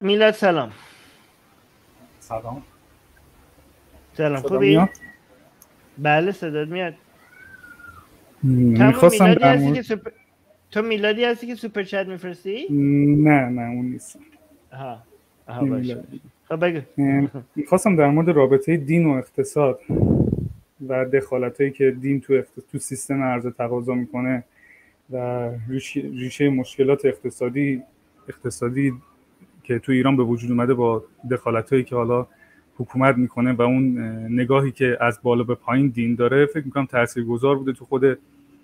میلاد سلام. سلام. سلام خوبی؟ بله صدات میاد. میخواستم در مورد تو میلادی هستی که سوپر چت میفرستی؟ نه اون نیستم. باشه. خب بگو. میخواستم در مورد رابطه دین و اقتصاد و دخالتایی که دین تو سیستم عرضه تقاضا میکنه و ریشه مشکلات اقتصادی که تو ایران به وجود اومده با دخالتایی که حالا حکومت میکنه و اون نگاهی که از بالا به پایین دین داره، فکر میکنم تاثیرگذار بوده تو خود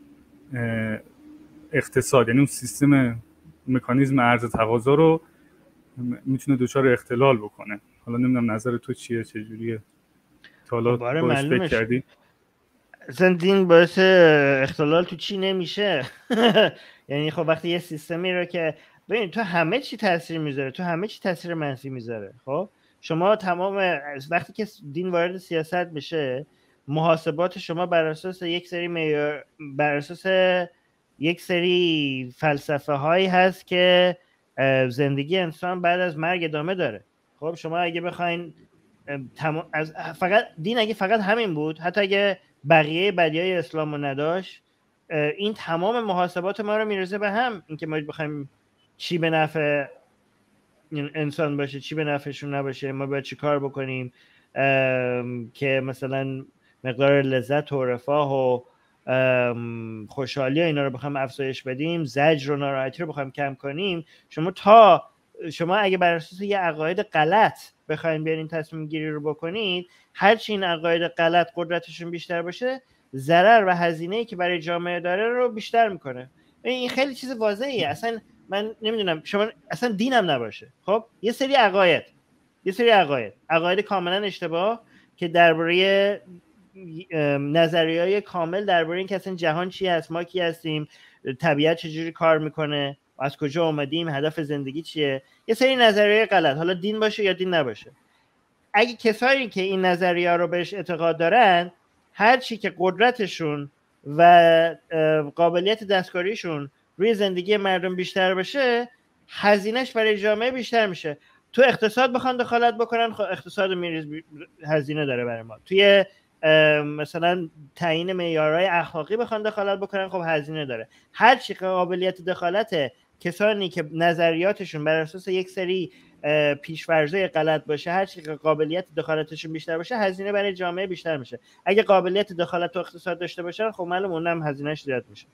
اقتصاد. یعنی اون سیستم مکانیزم عرضه تقاضا رو میتونه دچار اختلال بکنه. حالا نمیدونم نظر تو چیه، چجوریه؟ تا حالا باهاش فکر کردی؟ اصلا دین باعث اختلال تو چی نمیشه. یعنی خب وقتی یه سیستمی رو که ببین تو همه چی تاثیر میذاره، تو همه چی تاثیر منفی میذاره. خب شما تمام وقتی که دین وارد سیاست بشه، محاسبات شما بر اساس یک سری معیار، بر اساس یک سری فلسفه هایی هست که زندگی انسان بعد از مرگ ادامه داره. خب شما اگه بخواین از فقط دین، اگه فقط همین بود، حتی اگه بقیه بدیهای اسلام رو نداشت، این تمام محاسبات ما رو میرسه به هم، اینکه ما بخوایم چی به نفع انسان باشه، چی به نفعشون نباشه، ما باید چی کار بکنیم که مثلا مقدار لذت و رفاه و خوشحالی و اینا رو بخوایم افزایش بدیم، زجر و ناراحتی رو بخوایم کم کنیم. شما اگه بر اساس یه عقاید غلط بخواید بیارین تصمیم گیری رو بکنید، هرچی این عقاید غلط قدرتشون بیشتر باشه، ضرر و هزینه‌ای که برای جامعه داره رو بیشتر میکنه. این خیلی چیز واضحیه. اصلا من نمیدونم، شما اصلا دینم نباشه، خب یه سری عقاید کاملا اشتباه که درباره نظریه‌های کامل درباره این که اصلا جهان چی هست، ما کی هستیم، طبیعت چجوری کار میکنه، از کجا اومدیم، هدف زندگی چیه، یه سری نظریه غلط، حالا دین باشه یا دین نباشه. اگه کسایی که این نظریه رو بهش اعتقاد دارن، هر چی که قدرتشون و قابلیت دستکاریشون روی زندگی مردم بیشتر بشه، هزینهش برای جامعه بیشتر میشه. تو اقتصاد بخوان دخالت بکنن، خب اقتصاد هزینه داره برای ما. توی مثلا تعیین معیارهای اخلاقی بخوان دخالت بکنن، خب هزینه داره. هر چی قابلیت دخالت کسانی که نظریاتشون بر اساس یک سری پیش‌فرض‌های غلط باشه، هر چی که قابلیت دخالتشون بیشتر باشه، هزینه برای جامعه بیشتر میشه. اگه قابلیت دخالت تو اقتصاد داشته باشن، خب معلومه اونم هزینه‌اش زیاد میشه.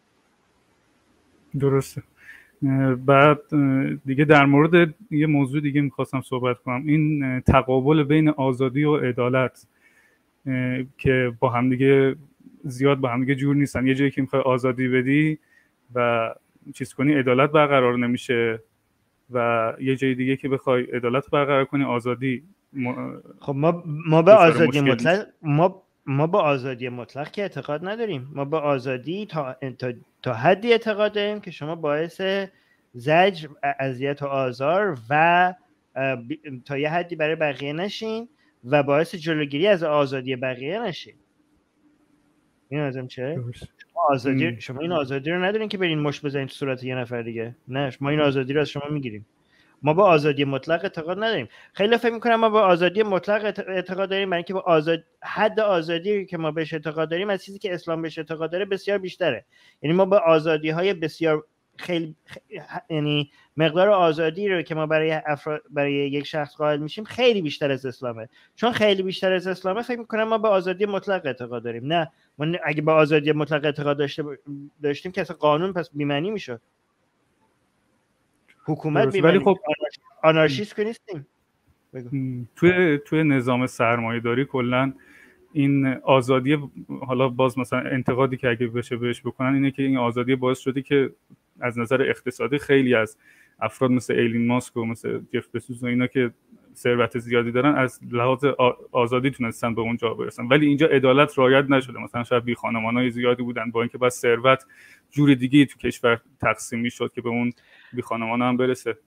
درسته. بعد دیگه در مورد یه موضوع دیگه میخواستم صحبت کنم، این تقابل بین آزادی و عدالت که با هم دیگه زیاد با هم دیگه جور نیستن. یه جایی که میخوای آزادی بدی و چیز کنی، عدالت برقرار نمیشه، و یه جای دیگه که بخوای عدالت برقرار کنی، آزادی خب ما به آزادی مطلق ما به آزادی مطلق که اعتقاد نداریم. ما به آزادی تا حدی اعتقاد داریم که شما باعث زجر، اذیت و آزار و تا یه حدی برای بقیه نشین و باعث جلوگیری از آزادی بقیه نشین. این لازم چه؟ شما این آزادی رو ندارین که برین مشت بزنین تو صورت یه نفر دیگه. نه، ما این آزادی رو از شما میگیریم. ما به آزادی مطلق اعتقاد نداریم. خیلی فکر میکنم ما به آزادی مطلق اعتقاد داریم، برای اینکه حد آزادی که ما بهش اعتقاد داریم از چیزی که اسلام بهش اعتقاد داره بسیار بیشتره. یعنی ما به آزادی‌های بسیار یعنی مقدار آزادی رو که ما برای یک شخص قائل میشیم خیلی بیشتر از اسلامه. چون خیلی بیشتر از اسلامه، فکر میکنم ما به آزادی مطلق اعتقاد داریم. نه، ما اگه به آزادی مطلق اعتقاد داشتیم که اصلا قانون پس بی‌معنی میشد. حکومت بی‌معنی. خب آنارشیست که نیستیم. توی نظام سرمایه‌داری کلا این آزادی، حالا باز مثلا انتقادی که اگه بشه بهش بکنن اینه که این آزادی باعث شده که از نظر اقتصادی خیلی از افراد مثل ایلین ماسک و مثل جف بزوس و اینا که ثروت زیادی دارن، از لحاظ آزادی تونستن به اونجا برسن، ولی اینجا عدالت رعایت نشده. مثلا شاید بی خانمانای زیادی بودن، با اینکه بعد ثروت جور دیگه تو کشور تقسیم میشد که به اون بی خانمانا هم برسه.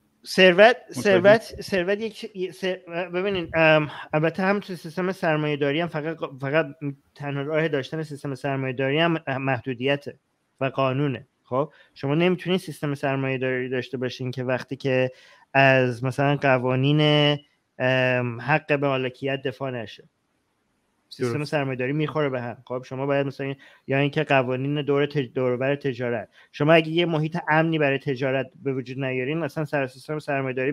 ثروت ببینید، البته هم تو سیستم سرمایه‌داری هم فقط تنها راه داشتن سیستم سرمایه‌داری هم محدودیته و قانونه. خب شما نمیتونید سیستم سرمایه‌داری داشته باشین که وقتی که از مثلا قوانین حق به مالکیت دفاع نشه. سیستم سرمایه‌داری میخوره به هم. خب شما باید مثلا یا اینکه قوانین دوربر تجارت، شما اگه یه محیط امنی برای تجارت به وجود نیارین، مثلا سیستم سرمایه‌داری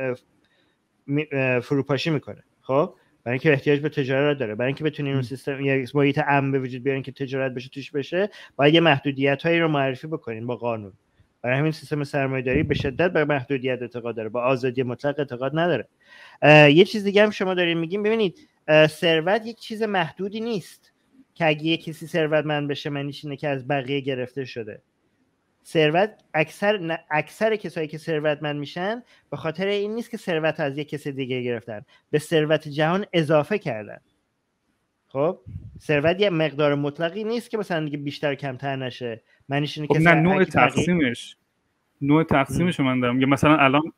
فروپاشی میکنه. خب برای اینکه احتیاج به تجارت داره، برای اینکه بتونین اون سیستم یا محیط امن به وجود بیارین که تجارت بشه توش بشه، باید یه محدودیت‌هایی رو معرفی بکنین با قانون. برای همین سیستم سرمایه‌داری به شدت به محدودیت اعتقاد داره، با آزادی مطلق اعتقاد نداره. یه چیز دیگه هم شما دارین میگین، ببینید ثروت یک چیز محدودی نیست که اگه یک کسی ثروتمند بشه معنیش اینه که از بقیه گرفته شده. ثروت اکثر کسایی که ثروتمند میشن به خاطر این نیست که ثروت از یک کسی دیگه گرفتن، به ثروت جهان اضافه کردن. خب ثروت یه مقدار مطلقی نیست که مثلا دیگه بیشتر کمتر نشه، معنیش اینه خب که نه، نوع تقسیمش من دارم. یا مثلا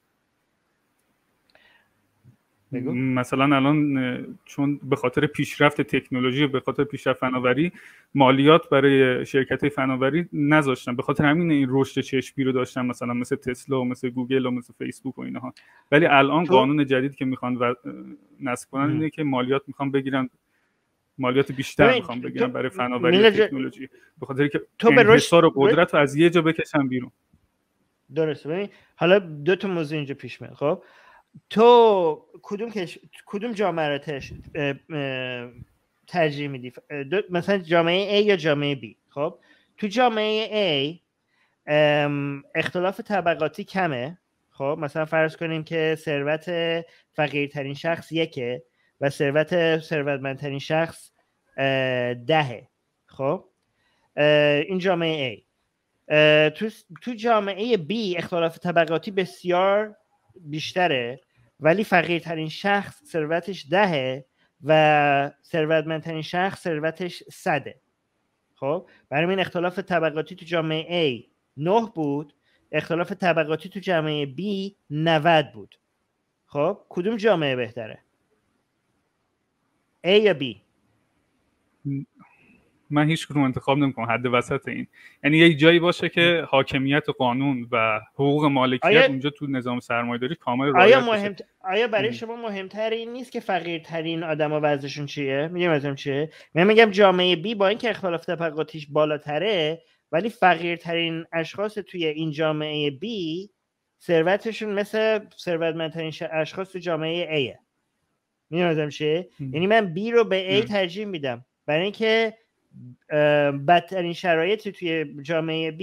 الان چون به خاطر پیشرفت تکنولوژی، به خاطر پیشرفت فناوری، مالیات برای شرکت‌های فناوری نذاشتن، به خاطر همین این رشد چشمی رو داشتن، مثلا مثل تسلا و مثل گوگل و مثل فیسبوک و اینها. ولی الان قانون جدید که میخوان نصب کنن اینه که مالیات میخوان بگیرن، مالیات بیشتر میخوان بگیرن برای فناوری و تکنولوژی، به خاطر که انحصار قدرت رو از یه جا بکشن بیرون. درسته. ببین حالا دو تا موضوع اینجا پیش میاد. خب تو کدوم جامعه رو ترجیح میدی؟ مثلا جامعه A یا جامعه B؟ خب تو جامعه A اختلاف طبقاتی کمه. خب مثلا فرض کنیم که ثروت فقیرترین شخص 1 و ثروتمندترین شخص 10. خب این جامعه A. تو جامعه B اختلاف طبقاتی بسیار بیشتره، ولی فقیرترین شخص ثروتش 10 و ثروتمندترین شخص ثروتش 100. خب برای این اختلاف طبقاتی تو جامعه A 9 بود، اختلاف طبقاتی تو جامعه B 90 بود. خب کدوم جامعه بهتره؟ A یا B؟ من هیچ کدوم انتخاب نمی‌کنم، حد وسط این. یعنی یه جایی باشه که حاکمیت قانون و حقوق مالکیت اونجا تو نظام سرمایه‌داری کامل رعایت بشه. آیا برای شما مهمتر این نیست که فقیرترین آدما وضعشون چیه؟ میگم ازم چیه؟ من میگم جامعه B با اینکه اختلاف طبقاتیش بالاتره، ولی فقیرترین اشخاص توی این جامعه B ثروتشون مثل ثروتمندترین اشخاص تو جامعه A. میگم ازم چیه؟ یعنی من B رو به A ترجیح میدم، برای اینکه بدترین شرایطی توی جامعه B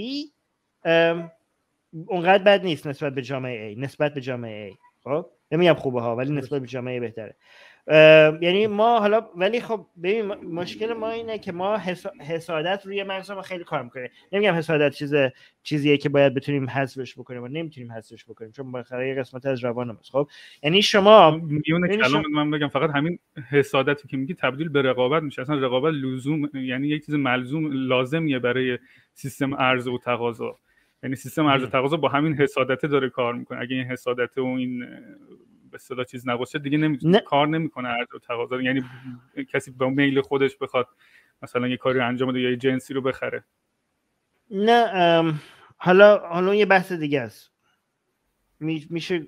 اونقدر بد نیست نسبت به جامعه A. خب نمیگم خوبه ها، ولی نسبت به جامعه بهتره. یعنی ما حالا، ولی خب ببین مشکل ما اینه که ما حسادت روی مغز ما خیلی کار میکنه. نمیگم حسادت چیزیه که باید بتونیم حذفش بکنیم و نمیتونیم حذفش بکنیم، چون بالاخره یه قسمت از روانماست. خب یعنی شما میونه کلام من بگم فقط همین حسادتی که میگی تبدیل به رقابت میشه. اصلا رقابت لزوم، یعنی یک چیز ملزوم لازمیه برای سیستم عرضه و تقاضا. یعنی سیستم عرضه و تقاضا با همین حسادت داره کار میکنه. اگه این حسادت و این به اصطلاح چیز نباشه دیگه نمیتونه کار نمیکنه عرضه و تقاضا. یعنی کسی با میل خودش بخواد مثلا یه کاری انجام بده یا یه جنسی رو بخره. نه حالا یه بحث دیگه است. میشه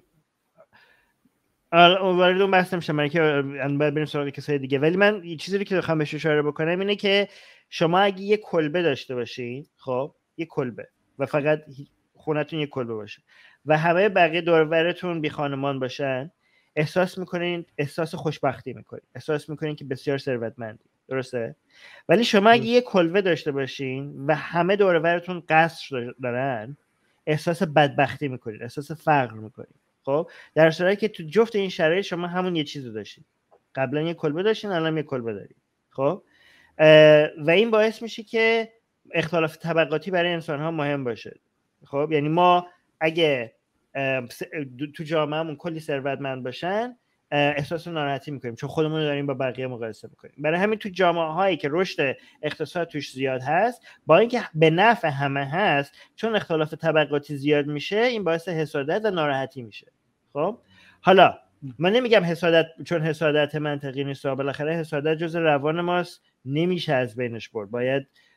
وارد اون بحث نمیشم، من که باید بریم سراغ کسای دیگه. ولی من یه چیزی رو که بخوام بهش اشاره بکنم اینه که شما اگه یه کلبه داشته باشین، خب یه کلبه و فقط خونتون یه کلبه باشه و همه بقیه دور و برتون بی خانمان باشن، احساس خوشبختی میکنین، احساس میکنین که بسیار ثروتمندی. درسته؟ ولی شما اگه یه کلبه داشته باشین و همه دور و برتون قصر دارن، احساس بدبختی میکنین، احساس فقر میکنین. خب در صورتی که تو جفت این شرایط شما همون یه چیزو داشتین. قبلا یه کلبه داشتین، الان یه کلبه دارین. خب و این باعث میشه که اختلاف طبقاتی برای انسان ها مهم باشه. خب یعنی ما اگه تو جامعهمون کلی ثروتمند باشن احساس ناراحتی میکنیم، چون خودمون رو داریم با بقیه مقایسه میکنیم. برای همین تو جامعه هایی که رشد اقتصاد توش زیاد هست، با اینکه به نفع همه هست، چون اختلاف طبقاتی زیاد میشه، این باعث حسادت و ناراحتی میشه. خب حالا من نمیگم حسادت چون حسادت منطقی نیست، بالاخره حسادت جز روان ماست، نمیشه از بینش برد. باید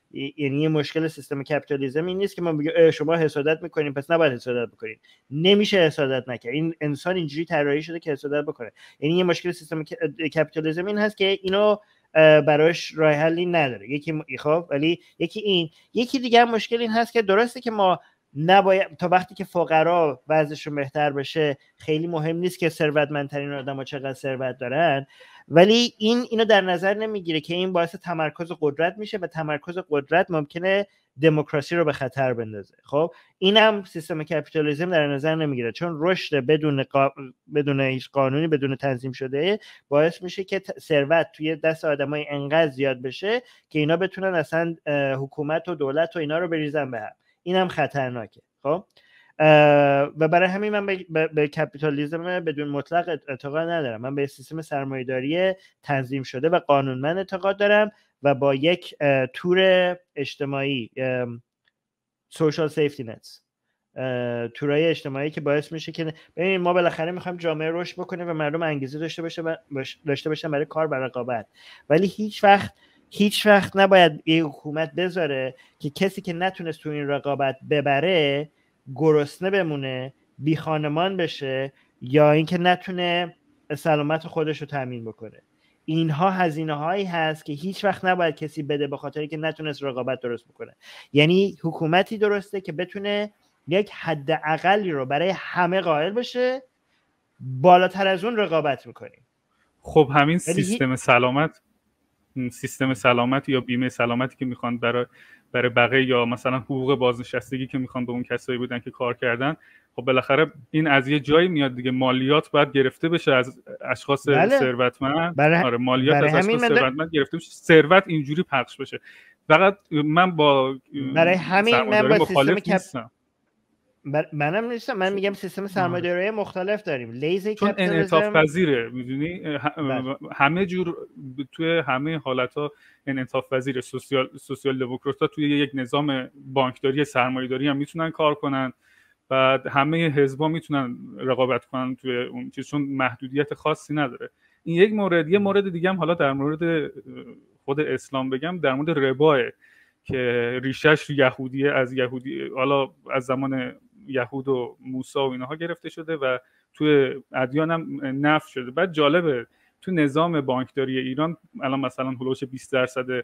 یعنی یه مشکل سیستم کپیتالیسم این نیست که ما بگیم شما حسادت میکنین پس نباید حسادت بکنین. نمیشه حسادت نکرد. این انسان اینجوری طراحی شده که حسادت بکنه. یعنی یه مشکل سیستم کپیتالیسم این هست که اینو براش راه حلی نداره. یکی خب ولی یکی دیگه هم مشکل این هست که درسته که ما نباید تا وقتی که فقرا وضعشون بهتر بشه خیلی مهم نیست که ثروتمندترین آدم‌ها چقدر ثروت دارن، ولی اینو در نظر نمیگیره که این باعث تمرکز قدرت میشه و تمرکز قدرت ممکنه دموکراسی رو به خطر بندازه. خب اینم سیستم کپیتالیسم در نظر نمیگیره، چون رشد بدون هیچ قانونی، بدون تنظیم شده باعث میشه که ثروت توی دست آدمای انقدر زیاد بشه که اینا بتونن اصلا حکومت و دولت و اینا رو بریزن به هم. اینم خطرناکه. خب و برای همین من به کپیتالیسم بدون مطلق اعتقاد ندارم. من به سیستم سرمایه‌داری تنظیم شده و قانونمند اعتقاد دارم و با یک تور اجتماعی social safety nets، تورای اجتماعی که باعث میشه که ببینید ما بالاخره میخوایم جامعه رشد بکنه و مردم انگیزه داشته باشن برای کار و رقابت، ولی هیچ وقت نباید یه حکومت بذاره که کسی که نتونست تو این رقابت ببره گرسنه بمونه، بی خانمان بشه، یا اینکه نتونه سلامت خودش رو تامین بکنه. اینها هزینه هایی هست که هیچ وقت نباید کسی بده به خاطری که نتونست رقابت درست بکنه. یعنی حکومتی درسته که بتونه یک حد اقلی رو برای همه قائل بشه، بالاتر از اون رقابت میکنیم. خب همین سیستم سلامت یا بیمه سلامتی که میخوان برای بقیه، یا مثلا حقوق بازنشستگی که میخوان به اون کسایی بودن که کار کردن، خب بالاخره این از یه جایی میاد دیگه. مالیات باید گرفته بشه از اشخاص ثروتمند. آره مالیات از اشخاص ثروتمند گرفته بشه، ثروت اینجوری پخش بشه. فقط من برای همین من با مخالف نیستم. منم نیستم. من میگم سیستم سرمایه‌داری مختلف داریم. لیزی چون انعطاف پذیره، میدونی همه جور توی همه حالت‌ها انعطاف پذیره. سوسیال دموکرات‌ها توی یک نظام بانکداری سرمایه‌داری هم میتونن کار کنن، بعد همه حزب‌ها میتونن رقابت کنن توی اون چیز، چون محدودیت خاصی نداره. این یک مورد. یه مورد دیگه هم حالا در مورد خود اسلام بگم، در مورد رباه که ریشش یهودیه، از حالا از زمان یهود و موسی و اینها گرفته شده و توی ادیان هم نفی شده. بعد جالبه تو نظام بانکداری ایران الان مثلا هولوش 20%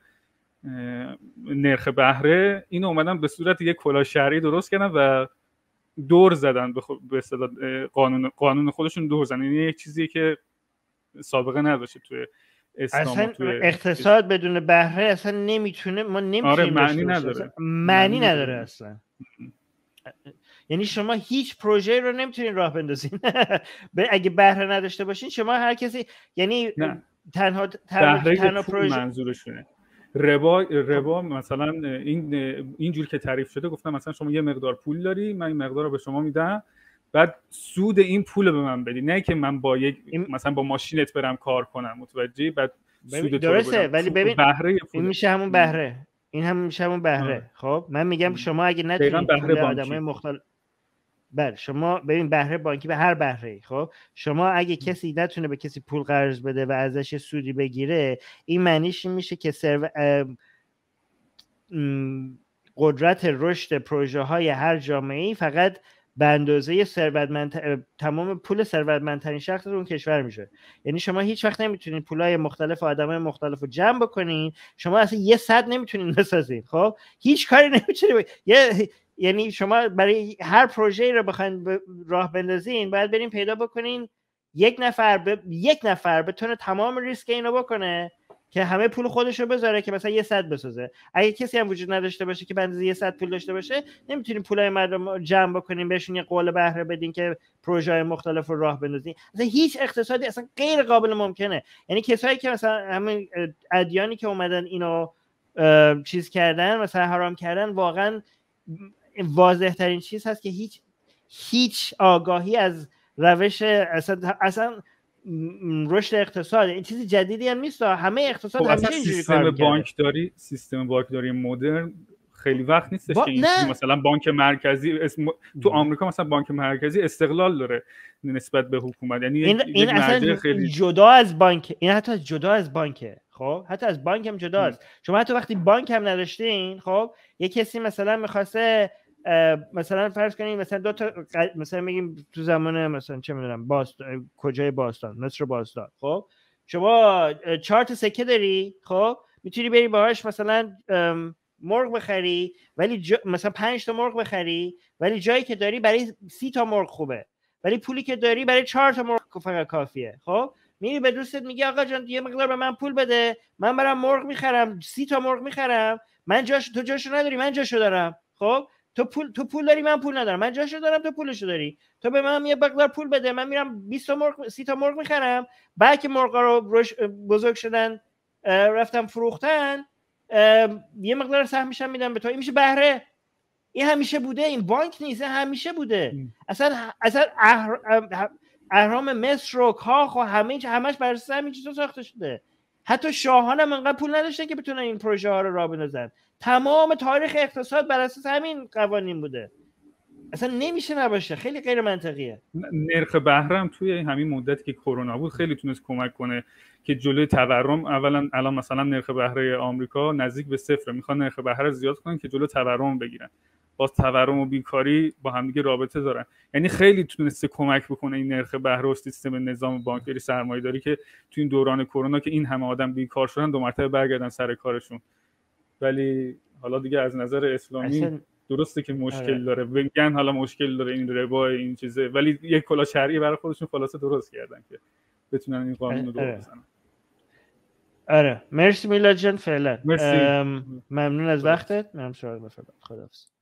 نرخ بهره، اینو اومدن به صورت یک کلاه شرعی درست کردن و دور زدن به اصطلاح قانون خودشون دور زدن. این یک چیزیه که سابقه نداشته توی اسلام. اصلا اقتصاد بدون بهره اصلا نمیتونه، ما نمیتونیم. آره معنی نداره اصلا. یعنی شما هیچ پروژه رو نمیتونین راه بندازین اگه بهره نداشته باشین. شما هر کسی، یعنی تنها پروژه منظورشونه. ربا مثلا اینجور که تعریف شده، گفتم مثلا شما یه مقدار پول داری، من این مقدار رو به شما میدم، بعد سود این پول به من بدی، نه که من با مثلا با ماشینت برم کار کنم، متوجهی؟ بعد سود درسته، ولی ببین این میشه همون بهره. این هم میشه همون بهره. خب من میگم شما اگه نتونید پول آدمای مختلف، بله شما ببین بهره بانکی به هر بهره، خب شما اگه کسی نتونه به کسی پول قرض بده و ازش سودی بگیره، این معنیش این میشه که قدرت رشد پروژه های هر جامعه‌ای فقط به اندازه تمام پول ثروتمندترین شخص اون کشور میشه. یعنی شما هیچ وقت نمیتونید پولای مختلف آدمای مختلف رو جمع بکنین. شما اصلا یه صد نمیتونید بسازین. خب هیچ کاری نمیتونید. یعنی شما برای هر پروژه‌ای رو بخواید راه بندازین، باید برین پیدا بکنین یک نفر بتونه تمام ریسک اینو بکنه که همه پول خودش رو بذاره که مثلا یه صد بسازه. اگه کسی هم وجود نداشته باشه که به اندازه یه صد پول داشته باشه، نمیتونین پولای مردم جمع بکنین، بهشون یه قول بهره بدین که پروژه‌های مختلف رو راه بندازین. اصلا هیچ اقتصادی اصلا غیر قابل ممکنه. یعنی کسایی که مثلا همین ادیانی که اومدن اینو چیز کردن، مثلا حرام کردن، واقعا واضح ترین چیز هست که هیچ آگاهی از روش اصلا رشد اقتصاد، این چیز جدیدی هم نیست. همه اقتصاد همیشه اینجوری کار می‌کنه. سیستم بانکداری مدرن خیلی وقت نیستش که این مثلا بانک مرکزی تو آمریکا مثلا بانک مرکزی استقلال داره نسبت به حکومت، یعنی این اصلا خیلی جدا از بانک، این حتی جدا از بانکه. خب حتی از بانک هم جداست. شما حتی وقتی بانک هم نداشتین، خب یه کسی مثلا می‌خواسته مثلا فرض کنیم مثلا دو تا مثلا میگیم تو زمان مثلا چه میدونم باستان، کجای باستان، مصر باستان، خب شما 4 تا سکه داری، خب میتونی بری باهاش مثلا مرغ بخری، ولی مثلا 5 تا مرغ بخری، ولی جایی که داری برای 30 تا مرغ خوبه، ولی پولی که داری برای 4 تا مرغ فقط کافیه. خب میری به دوستت میگی آقا جان یه مقدار به من پول بده، من برام مرغ میخرم، 30 تا مرغ میخرم، من تو جاشو نداری، من جاشو دارم. خب تو پول داری، من پول ندارم، من جاشو دارم، تو پولشو داری، تو به من یه مقدار پول بده، من میرم 20 تا مرغ 30 تا مرغ میخرم، بعد که مرغا رو بزرگ شدن رفتم فروختن یه مقدار سهمش هم میدم به تو. این میشه بهره. این همیشه بوده، این بانک نیست، این همیشه بوده. اصلا اهرام مصر و کاخ و همش بر اساس همین چیزا ساخته شده. حتی شاهان هم انقدر پول نداشتن که بتونن این پروژه ها رو راه بندازن. تمام تاریخ اقتصاد بر اساس همین قوانین بوده. اصلا نمیشه نباشه، خیلی غیر منطقیه. نرخ بهره هم توی همین مدتی که کرونا بود خیلی تونست کمک کنه که جلوی تورم، اولا الان مثلا نرخ بهره آمریکا نزدیک به 0، میخوان نرخ بهره زیاد کنن که جلوی تورم بگیرن. باز تورم و بیکاری با هم دیگه رابطه دارن، یعنی خیلی تونسته کمک بکنه این نرخ بهره و سیستم نظام بانکداری سرمایه‌داری که تو این دوران کرونا که این همه آدم بیکار شدن 2 مرتبه برگردن سر کارشون. ولی حالا دیگه از نظر اسلامی درسته که مشکل داره، میگن حالا مشکل داره این ربا این چیزه، ولی یک کلا شرعی برای خودشون خلاصه درست کردن که بتونن این قانون رو درست بزنن. آره مرسی میلاد جان، فعلا ممنون از وقتت. منم سراغ بفرمایید. خداحافظ.